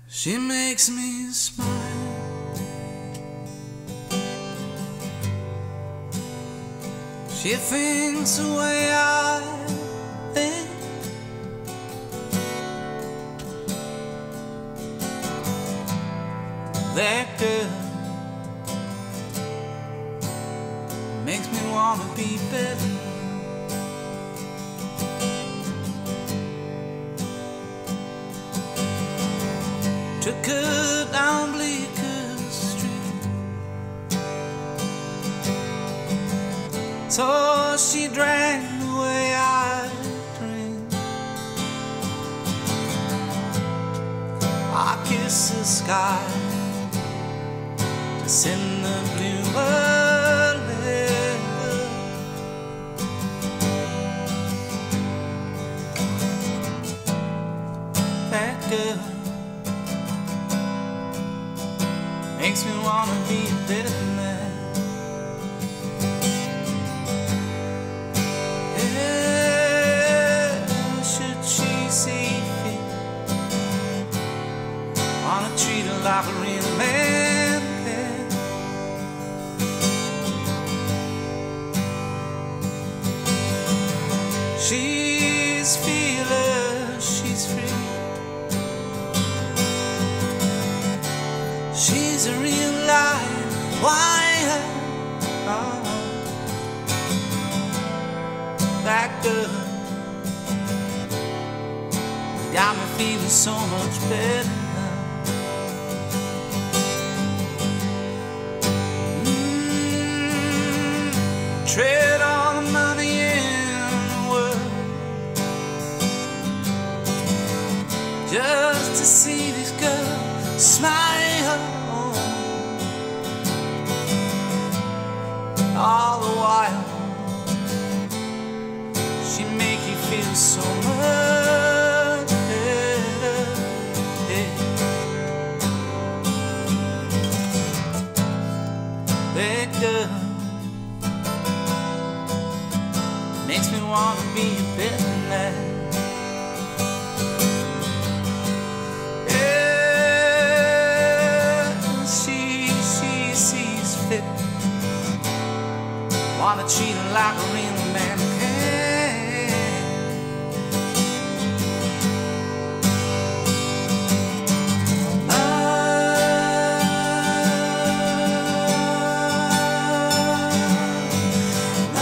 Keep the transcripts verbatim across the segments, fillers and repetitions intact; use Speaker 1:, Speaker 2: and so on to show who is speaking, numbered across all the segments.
Speaker 1: She makes me smile. She thinks the way I think. That girl makes me wanna be better. Took her down Bleecker Street, so she drank the way I drink. I kiss the sky to send the bluebird letter. That girl makes me wanna be a better man. Yeah, should she see fit, wanna treat her like a real man can. She's fearless, she's free. She's a real life wire. Oh, that girl got me feeling so much better now. Mm, tread all the money in the world just to see this girl smile. All the while she make you feel so much better. Yeah. That girl makes me wanna be a better man. Wanna treat her like a real man can. I, I,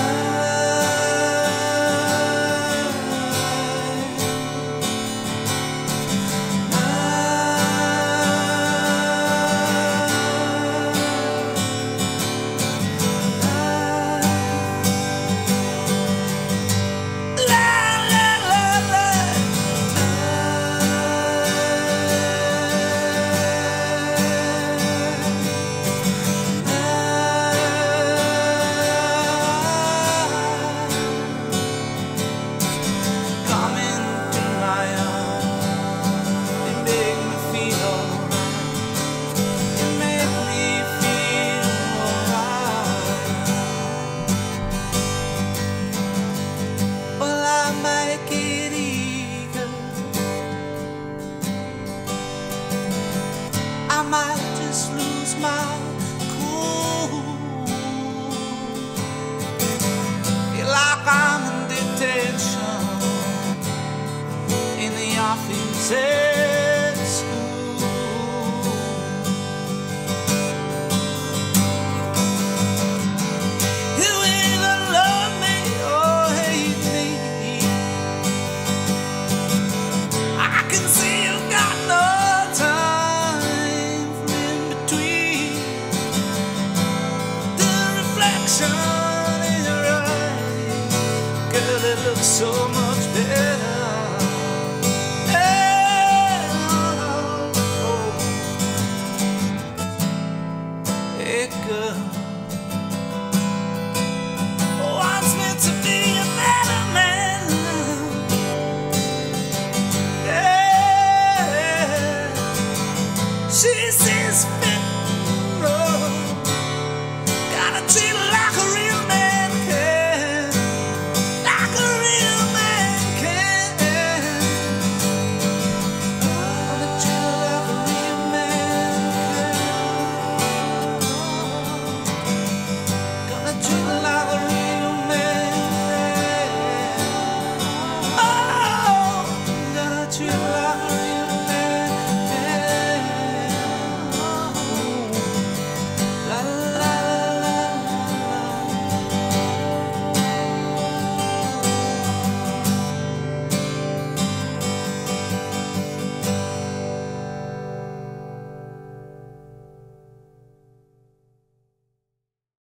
Speaker 1: I might just lose my cool. Feel like I'm in detention in the office.